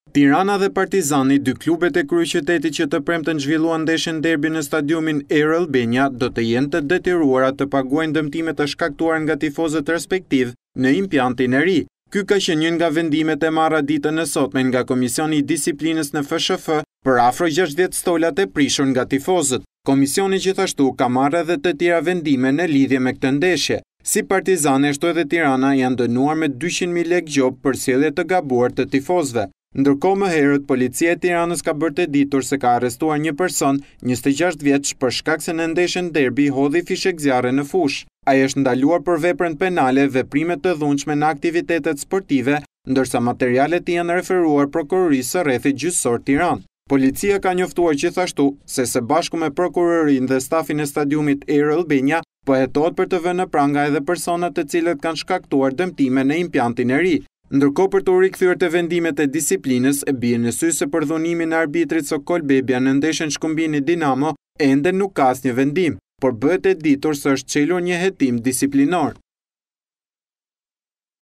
Tirana dhe Partizani, dy klubet e kryeqytetit që të premten zhvilluan ndeshjen derbi në stadiumin Air Albania, do të jenë të detyruara të paguajnë dëmtimet të shkaktuara nga tifozët respektiv në impjantin e ri. Ky ka qenë një nga vendimet e marra ditën e sotme nga Komisioni i Disiplinës në FSHF për afro 60 stolat e prishur nga tifozët. Komisioni gjithashtu ka marrë edhe të tjera vendime në lidhje me këtë ndeshje. Si Partizani ashtu edhe Tirana janë dënuar me 200.000 lekë gjop për sjellje të gabuar të tifozëve. Ndërkohë më herët, policia e Tiranës ka bërë të ditur se ka arrestuar një person 26 vjeç për shkak se në ndeshjen derbi hodhi fishek zjarre në fushë. Ai është ndaluar për veprën penale, veprime të dhunshme në aktivitetet sportive, ndërsa materialet janë referuar prokurorisë së rrethit gjyqësor Tiranë. Policia ka njoftuar gjithashtu se së bashku me prokurorinë dhe stafin e stadiumit Air Albania po hetohet për të vënë në pranga edhe personat të cilët kanë shkaktuar dëmtime në impjantin e ri. Ndërkohë për të rikthyer të vendimet e disiplinës, e bie në sy se për dhunimin e arbitrit Sokol Bebja në ndeshjen Shkëmbini Dinamo ende nuk ka asnjë vendim, por bëhet e ditur se është çelur një hetim disiplinor.